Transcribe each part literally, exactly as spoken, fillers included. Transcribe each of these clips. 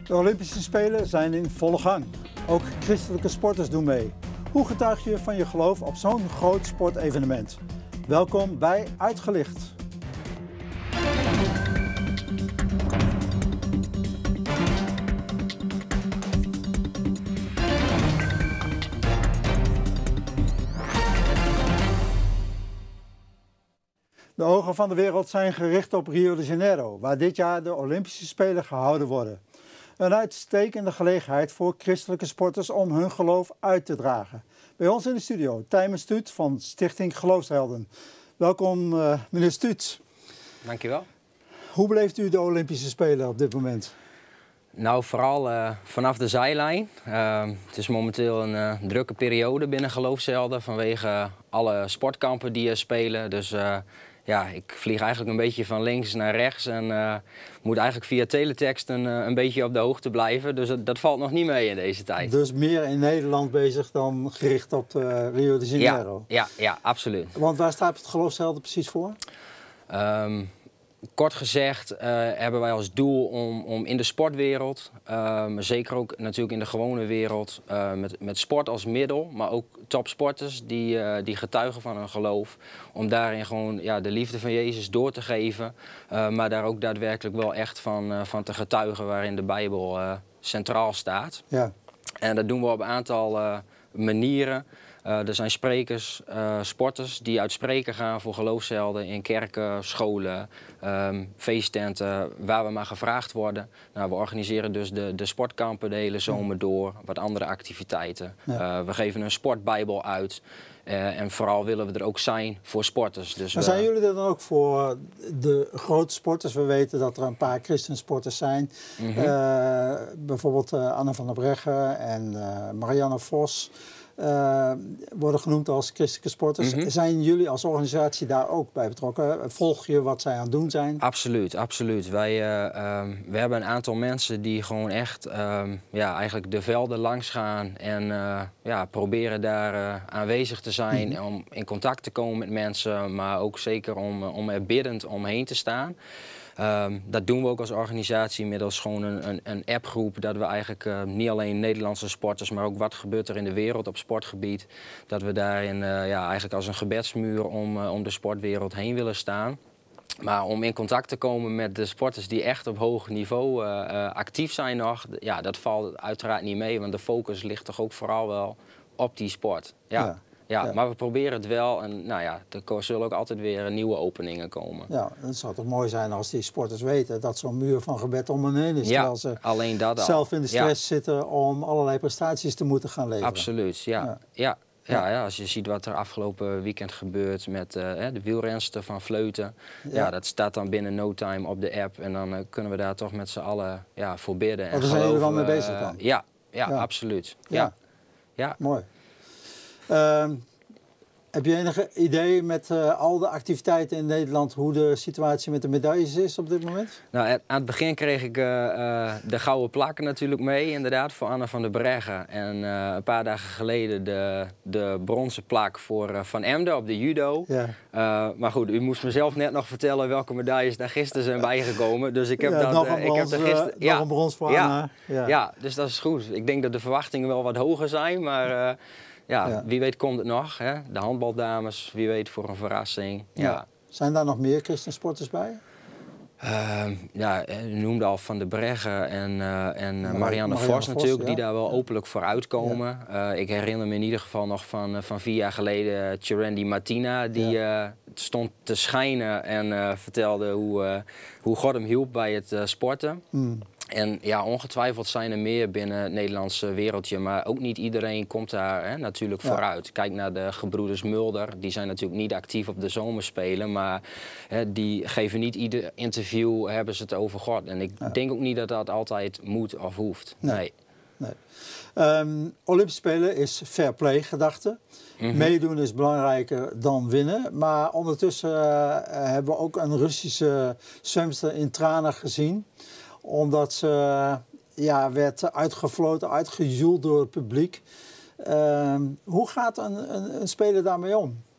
De Olympische Spelen zijn in volle gang. Ook christelijke sporters doen mee. Hoe getuig je van je geloof op zo'n groot sportevenement? Welkom bij Uitgelicht. De ogen van de wereld zijn gericht op Rio de Janeiro, waar dit jaar de Olympische Spelen gehouden worden. Een uitstekende gelegenheid voor christelijke sporters om hun geloof uit te dragen. Bij ons in de studio, Tijmen Stuut van Stichting Geloofshelden. Welkom uh, meneer Stuut. Dankjewel. Hoe beleeft u de Olympische Spelen op dit moment? Nou, vooral uh, vanaf de zijlijn. Uh, het is momenteel een uh, drukke periode binnen Geloofshelden vanwege alle sportkampen die er spelen. Dus uh, ja, ik vlieg eigenlijk een beetje van links naar rechts en uh, moet eigenlijk via teletext een, uh, een beetje op de hoogte blijven. Dus dat, dat valt nog niet mee in deze tijd. Dus meer in Nederland bezig dan gericht op de Rio de Janeiro? Ja, ja, ja, absoluut. Want waar staat het Geloofshelden precies voor? Um, Kort gezegd uh, hebben wij als doel om, om in de sportwereld, uh, maar zeker ook natuurlijk in de gewone wereld, uh, met, met sport als middel, maar ook topsporters die, uh, die getuigen van hun geloof, om daarin gewoon ja, de liefde van Jezus door te geven, uh, maar daar ook daadwerkelijk wel echt van, uh, van te getuigen waarin de Bijbel uh, centraal staat. Ja. En dat doen we op een aantal uh, manieren. Uh, er zijn sprekers, uh, sporters die uit spreken gaan voor geloofshelden in kerken, scholen, um, feesttenten, waar we maar gevraagd worden. Nou, we organiseren dus de, de sportkampen de hele zomer door, wat andere activiteiten. Ja. Uh, we geven een sportbijbel uit. Uh, en vooral willen we er ook zijn voor sporters. Dus maar zijn we... jullie er dan ook voor de grote sporters? We weten dat er een paar christensporters zijn. Mm-hmm. uh, bijvoorbeeld uh, Anne van der Breggen en uh, Marianne Vos. Uh, worden genoemd als christelijke sporters. Mm-hmm. Zijn jullie als organisatie daar ook bij betrokken? Volg je wat zij aan het doen zijn? Absoluut, absoluut. Wij uh, um, we hebben een aantal mensen die gewoon echt um, ja, eigenlijk de velden langs gaan en uh, ja, proberen daar uh, aanwezig te zijn, mm-hmm. om in contact te komen met mensen, maar ook zeker om, om er biddend omheen te staan. Um, dat doen we ook als organisatie middels gewoon een, een, een appgroep, dat we eigenlijk uh, niet alleen Nederlandse sporters, maar ook wat gebeurt er in de wereld op sportgebied, dat we daarin uh, ja, eigenlijk als een gebedsmuur om, uh, om de sportwereld heen willen staan. Maar om in contact te komen met de sporters die echt op hoog niveau uh, uh, actief zijn nog, ja, dat valt uiteraard niet mee, want de focus ligt toch ook vooral wel op die sport. Ja. Ja. Ja, ja, maar we proberen het wel en nou ja, er zullen ook altijd weer nieuwe openingen komen. Ja, het zou toch mooi zijn als die sporters weten dat zo'n muur van gebed om hen heen is. Ja, terwijl ze alleen dat al. zelf in de stress ja. zitten om allerlei prestaties te moeten gaan leveren. Absoluut, ja. ja. ja. Ja, ja, als je ziet wat er afgelopen weekend gebeurt met uh, de wielrenster van Vleuten. Ja. ja, dat staat dan binnen no time op de app en dan uh, kunnen we daar toch met z'n allen ja, voor bidden. En oh, daar zijn jullie wel mee bezig dan? Uh, ja, ja, ja, absoluut. Ja. Ja. Ja. Mooi. Uh, heb je enig idee met uh, al de activiteiten in Nederland hoe de situatie met de medailles is op dit moment? Nou, aan het begin kreeg ik uh, uh, de gouden plakken natuurlijk mee, inderdaad, voor Anne van der Breggen. En uh, een paar dagen geleden de, de bronzen plak voor uh, Van Emden op de judo. Ja. Uh, maar goed, u moest mezelf net nog vertellen welke medailles daar gisteren zijn bijgekomen. Dus ik heb ja, dat nog een uh, ik brons, heb er gisteren, uh, nog een brons voor ja, Anne. Ja. ja, dus dat is goed. Ik denk dat de verwachtingen wel wat hoger zijn, maar... Uh, Ja, ja, wie weet komt het nog. Hè? De handbaldames, wie weet voor een verrassing. Ja. Ja. Zijn daar nog meer christensporters bij? Uh, ja, u noemde al Van der Breggen en, uh, en Marianne, Marianne Vos natuurlijk, ja. die daar wel openlijk voor uitkomen. Ja. Uh, ik herinner me in ieder geval nog van, uh, van vier jaar geleden Tjerendi Martina, die ja. uh, stond te schijnen en uh, vertelde hoe, uh, hoe God hem hielp bij het uh, sporten. Mm. En ja, ongetwijfeld zijn er meer binnen het Nederlandse wereldje, maar ook niet iedereen komt daar hè, natuurlijk ja. vooruit. Kijk naar de gebroeders Mulder, die zijn natuurlijk niet actief op de zomerspelen, maar hè, die geven niet ieder interview, hebben ze het over God. En ik ja. denk ook niet dat dat altijd moet of hoeft. Nee. nee. nee. Um, Olympische Spelen is fair play gedachte. Mm-hmm. Meedoen is belangrijker dan winnen, maar ondertussen uh, hebben we ook een Russische zwemster in tranen gezien. Omdat ze ja, werd uitgefloten, uitgejoeld door het publiek. Uh, hoe gaat een, een, een speler daarmee om?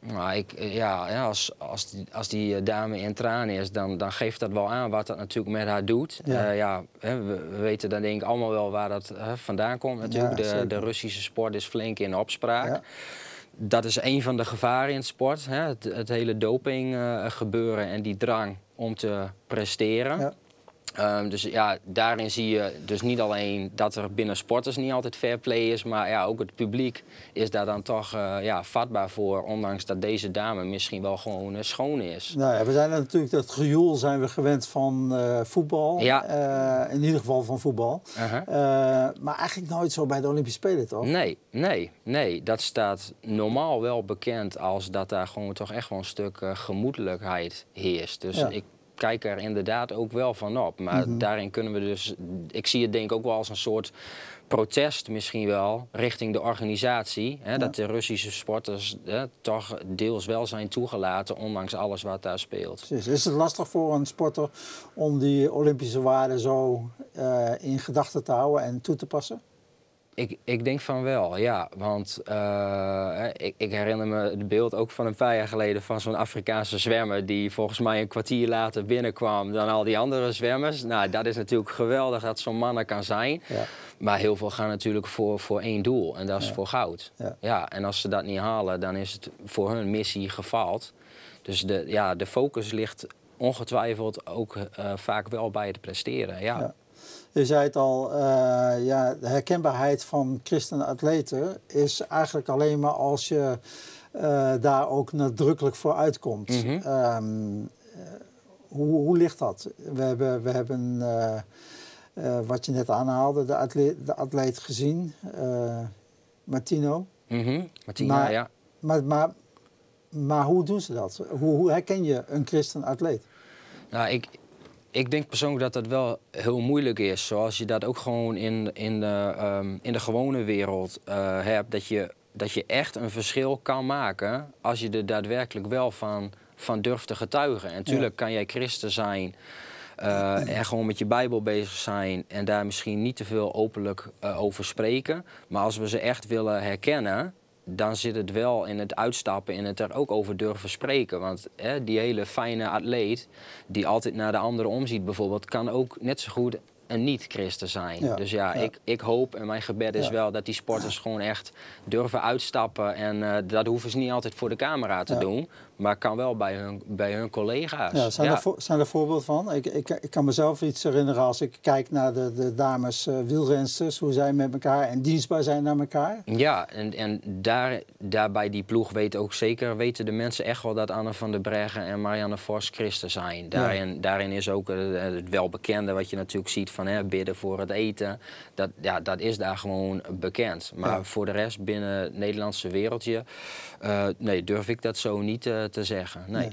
Nou, ik, ja, ja, als, als, die, als die dame in tranen is, dan, dan geeft dat wel aan wat dat natuurlijk met haar doet. Ja. Uh, ja, we, we weten dan denk ik allemaal wel waar dat uh, vandaan komt natuurlijk. Ja, de, de Russische sport is flink in opspraak. Ja. Dat is een van de gevaren in het sport. Hè? Het, het hele doping uh, gebeuren en die drang om te presteren. Ja. Um, dus ja, daarin zie je dus niet alleen dat er binnen sporters niet altijd fair play is, maar ja, ook het publiek is daar dan toch uh, ja, vatbaar voor, ondanks dat deze dame misschien wel gewoon uh, schoon is. Nou ja, we zijn natuurlijk, dat gejoel zijn we gewend van uh, voetbal, ja. uh, in ieder geval van voetbal, uh-huh. uh, maar eigenlijk nooit zo bij de Olympische Spelen, toch? Nee, nee, nee, dat staat normaal wel bekend als dat daar gewoon toch echt wel een stuk uh, gemoedelijkheid heerst. Dus ja. ik kijk er inderdaad ook wel van op. Maar mm-hmm. daarin kunnen we dus... Ik zie het denk ik ook wel als een soort protest misschien wel richting de organisatie. Hè, ja. Dat de Russische sporters hè, toch deels wel zijn toegelaten, ondanks alles wat daar speelt. Precies. Is het lastig voor een sporter om die Olympische waarden zo uh, in gedachten te houden en toe te passen? Ik, ik denk van wel, ja. Want uh, ik, ik herinner me het beeld ook van een paar jaar geleden van zo'n Afrikaanse zwemmer die volgens mij een kwartier later binnenkwam dan al die andere zwemmers. Nou, dat is natuurlijk geweldig dat zo'n man er kan zijn. Ja. Maar heel veel gaan natuurlijk voor, voor één doel en dat is ja. voor goud. Ja. Ja, en als ze dat niet halen, dan is het voor hun missie gefaald. Dus de, ja, de focus ligt ongetwijfeld ook uh, vaak wel bij het presteren, ja. ja. Je zei het al, uh, ja, de herkenbaarheid van christenatleten is eigenlijk alleen maar als je uh, daar ook nadrukkelijk voor uitkomt. Mm-hmm. um, uh, hoe, hoe ligt dat? We hebben, we hebben uh, uh, wat je net aanhaalde, de atleet, de atleet gezien, uh, Martino. Mm-hmm. Martino, maar, ja. Maar, maar, maar hoe doen ze dat? Hoe, hoe herken je een christenatleet? Nou, ik... Ik denk persoonlijk dat dat wel heel moeilijk is. Zoals je dat ook gewoon in, in, de, um, in de gewone wereld uh, hebt. Dat je, dat je echt een verschil kan maken als je er daadwerkelijk wel van, van durft te getuigen. En natuurlijk ja. kan jij christen zijn uh, en gewoon met je Bijbel bezig zijn en daar misschien niet te veel openlijk uh, over spreken. Maar als we ze echt willen herkennen, dan zit het wel in het uitstappen en het er ook over durven spreken. Want hè, die hele fijne atleet die altijd naar de anderen omziet bijvoorbeeld, kan ook net zo goed een niet-christen zijn. Ja, dus ja, ja. Ik, ik hoop en mijn gebed is ja. wel dat die sporters gewoon echt durven uitstappen. En uh, dat hoeven ze niet altijd voor de camera te ja. doen, maar kan wel bij hun, bij hun collega's. Ja, zijn, ja. Er vo- zijn er voorbeelden van? Ik, ik, ik kan mezelf iets herinneren als ik kijk naar de, de dames uh, wielrensters, hoe zij met elkaar en dienstbaar zijn naar elkaar. Ja, en, en daar, daar bij die ploeg weten ook zeker, weten de mensen echt wel dat Anne van der Breggen en Marianne Vos christen zijn. Daarin, ja. daarin is ook uh, het welbekende wat je natuurlijk ziet van hè, bidden voor het eten. Dat, ja, dat is daar gewoon bekend. Maar ja. voor de rest binnen het Nederlandse wereldje, uh, nee, durf ik dat zo niet uh, te zeggen. Nee.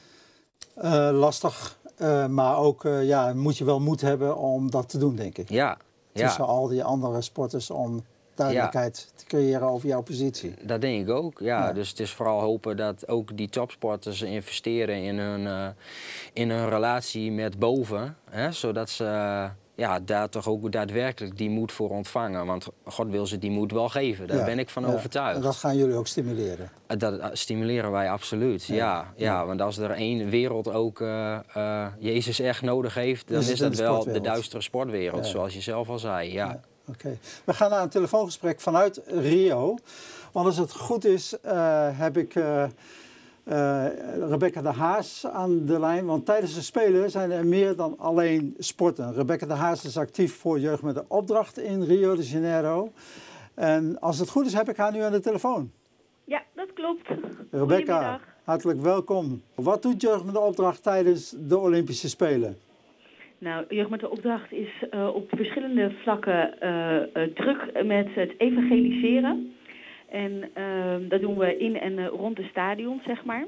nee. Uh, lastig, uh, maar ook uh, ja, moet je wel moed hebben om dat te doen, denk ik. Ja. Tussen ja. al die andere sporters om duidelijkheid ja. te creëren over jouw positie. Dat denk ik ook, ja. ja. Dus het is vooral hopen dat ook die topsporters investeren in hun, uh, in hun relatie met boven. Hè, zodat ze uh, ja, daar toch ook daadwerkelijk die moed voor ontvangen. Want God wil ze die moed wel geven, daar ja. ben ik van ja. overtuigd. En dat gaan jullie ook stimuleren? Dat stimuleren wij absoluut, ja. ja, ja. ja want als er één wereld ook uh, uh, Jezus echt nodig heeft, dan is, is dat de wel de duistere sportwereld, ja. zoals je zelf al zei, ja. ja. Oké. Okay. We gaan naar een telefoongesprek vanuit Rio. Want als het goed is, uh, heb ik uh, uh, Rebecca de Haas aan de lijn. Want tijdens de Spelen zijn er meer dan alleen sporten. Rebecca de Haas is actief voor Jeugd met de Opdracht in Rio de Janeiro. En als het goed is, heb ik haar nu aan de telefoon. Ja, dat klopt. Rebecca, hartelijk welkom. Wat doet Jeugd met de Opdracht tijdens de Olympische Spelen? Nou, Jeugd met de Opdracht is uh, op verschillende vlakken uh, uh, druk met het evangeliseren. En uh, dat doen we in en uh, rond de stadion, zeg maar.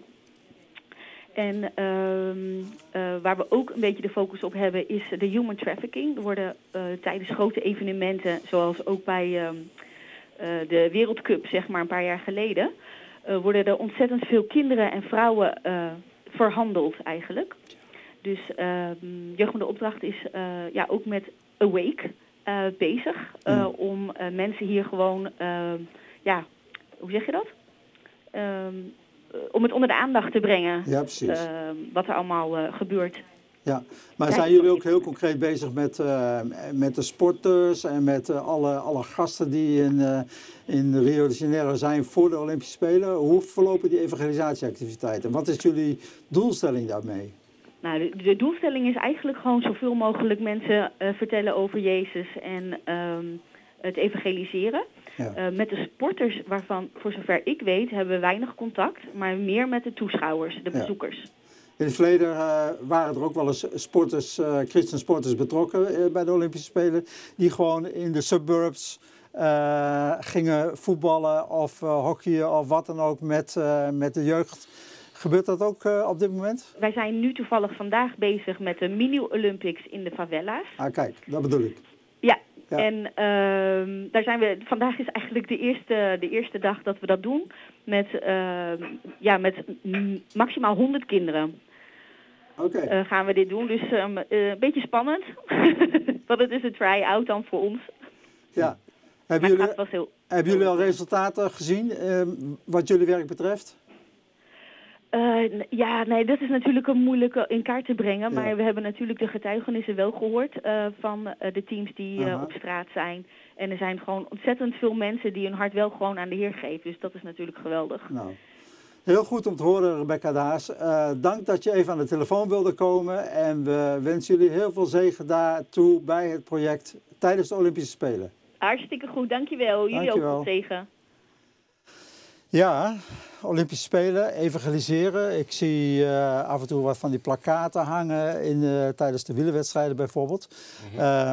En uh, uh, waar we ook een beetje de focus op hebben is de human trafficking. Er worden uh, tijdens grote evenementen, zoals ook bij uh, uh, de Wereldcup, zeg maar een paar jaar geleden, uh, worden er ontzettend veel kinderen en vrouwen uh, verhandeld eigenlijk. Dus uh, Jeugd met de Opdracht is uh, ja, ook met Awake uh, bezig uh, mm. om uh, mensen hier gewoon, uh, ja, hoe zeg je dat? Um, om het onder de aandacht te brengen. Ja, precies. Uh, wat er allemaal uh, gebeurt. Ja, maar zijn jullie ook heel concreet bezig met, uh, met de sporters en met uh, alle, alle gasten die in, uh, in Rio de Janeiro zijn voor de Olympische Spelen? Hoe verlopen die evangelisatieactiviteiten? Wat is jullie doelstelling daarmee? Nou, de, de doelstelling is eigenlijk gewoon zoveel mogelijk mensen uh, vertellen over Jezus en um, het evangeliseren. Ja. Uh, met de sporters, waarvan voor zover ik weet, hebben we weinig contact, maar meer met de toeschouwers, de bezoekers. Ja. In het verleden uh, waren er ook wel eens sporters, uh, christensporters betrokken uh, bij de Olympische Spelen, die gewoon in de suburbs uh, gingen voetballen of uh, hockeyen of wat dan ook met, uh, met de jeugd. Gebeurt dat ook uh, op dit moment? Wij zijn nu toevallig vandaag bezig met de mini-Olympics in de favela's. Ah, kijk, dat bedoel ik. Ja, ja. en uh, daar zijn we, vandaag is eigenlijk de eerste, de eerste dag dat we dat doen met, uh, ja, met maximaal honderd kinderen. Okay. Uh, gaan we dit doen, dus um, uh, een beetje spannend, want het is een try-out dan voor ons. Ja. Hebben jullie, heel... hebben jullie al resultaten gezien uh, wat jullie werk betreft? Uh, ja, nee, dat is natuurlijk een moeilijke in kaart te brengen, maar ja. we hebben natuurlijk de getuigenissen wel gehoord uh, van uh, de teams die uh, op straat zijn. En er zijn gewoon ontzettend veel mensen die hun hart wel gewoon aan de Heer geven, dus dat is natuurlijk geweldig. Nou. Heel goed om te horen, Rebecca de Haas. Uh, dank dat je even aan de telefoon wilde komen. En we wensen jullie heel veel zegen daartoe bij het project tijdens de Olympische Spelen. Hartstikke goed, dankjewel. Jullie dankjewel. Ook veel zegen. Ja, Olympische Spelen, evangeliseren. Ik zie uh, af en toe wat van die plakkaten hangen in, uh, tijdens de wielerwedstrijden bijvoorbeeld. Mm-hmm. uh,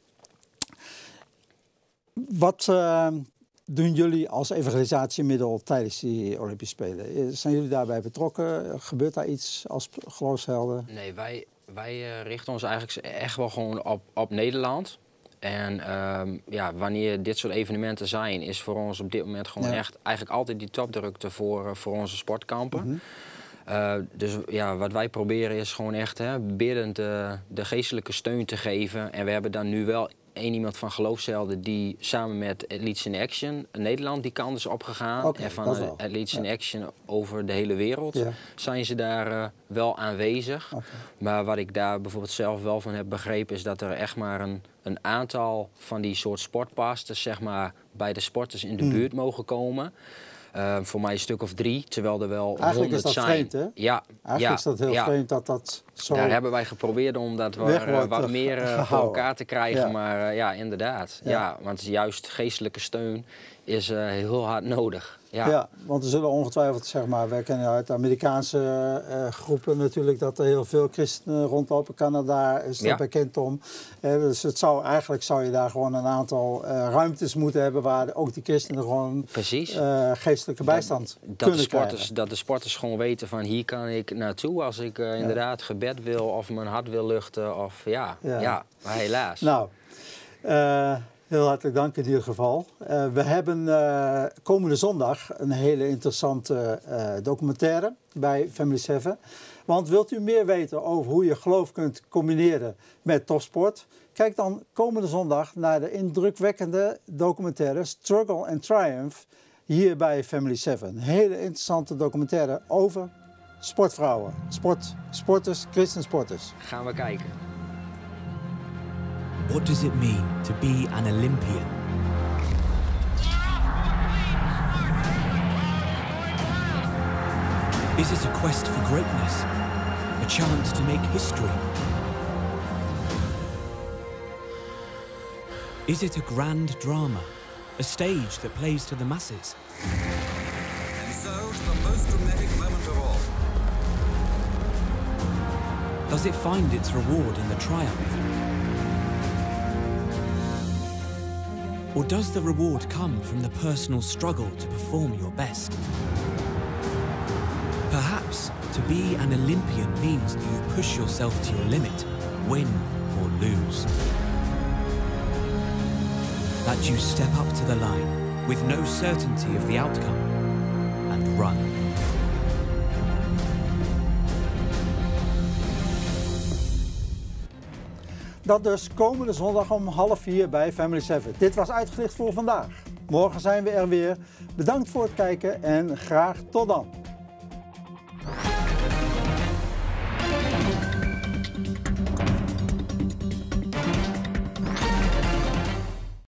wat... Uh, doen jullie als evangelisatiemiddel tijdens die Olympische Spelen? Zijn jullie daarbij betrokken? Gebeurt daar iets als geloofshelden? Nee, wij, wij uh, richten ons eigenlijk echt wel gewoon op, op Nederland. En um, ja, wanneer dit soort evenementen zijn, is voor ons op dit moment gewoon ja. echt eigenlijk altijd die topdrukte voor, uh, voor onze sportkampen. Mm-hmm. Uh, dus ja, wat wij proberen is gewoon echt hè, biddend de, de geestelijke steun te geven. En we hebben dan nu wel één iemand van Geloofshelden die samen met Athletes in Action Nederland die kant is opgegaan. Okay, en van uh, Athletes in ja. Action over de hele wereld ja. zijn ze daar uh, wel aanwezig. Okay. Maar wat ik daar bijvoorbeeld zelf wel van heb begrepen is dat er echt maar een, een aantal van die soort sportpastors zeg maar, bij de sporters in de hmm. buurt mogen komen. Uh, voor mij een stuk of drie, terwijl er wel Eigenlijk honderd zijn. Eigenlijk is dat vreemd, hè? Ja. Eigenlijk ja, is dat heel ja. vreemd dat dat zo... Daar hebben wij geprobeerd om dat waar, uh, wat meer uh, voor elkaar te krijgen, ja. maar uh, ja, inderdaad. Ja. Ja, want juist geestelijke steun is uh, heel hard nodig. Ja. ja, want er zullen ongetwijfeld, zeg maar, wij kennen uit Amerikaanse uh, groepen natuurlijk dat er heel veel christenen rondlopen. Canada is er ja. bekend om. Uh, dus het zou, eigenlijk zou je daar gewoon een aantal uh, ruimtes moeten hebben waar ook die christenen gewoon uh, geestelijke bijstand dat, dat kunnen de sporters, krijgen. Dat de sporters gewoon weten van hier kan ik naartoe als ik uh, inderdaad ja. gebed wil of mijn hart wil luchten. Of, ja, ja. ja, maar helaas. Nou, uh, heel hartelijk dank in ieder geval. Uh, we hebben uh, komende zondag een hele interessante uh, documentaire bij Family Seven. Want wilt u meer weten over hoe je geloof kunt combineren met topsport? Kijk dan komende zondag naar de indrukwekkende documentaire Struggle and Triumph hier bij Family Seven. Een hele interessante documentaire over sportvrouwen, sport, sporters, christensporters. Gaan we kijken. What does it mean to be an Olympian? Is it a quest for greatness? A chance to make history? Is it a grand drama? A stage that plays to the masses? And so, the most dramatic moment of all. Does it find its reward in the triumph? Or does the reward come from the personal struggle to perform your best? Perhaps to be an Olympian means that you push yourself to your limit, win or lose. That you step up to the line with no certainty of the outcome and run. Dat dus komende zondag om half vier bij Family Seven. Dit was Uitgelicht voor vandaag. Morgen zijn we er weer. Bedankt voor het kijken en graag tot dan.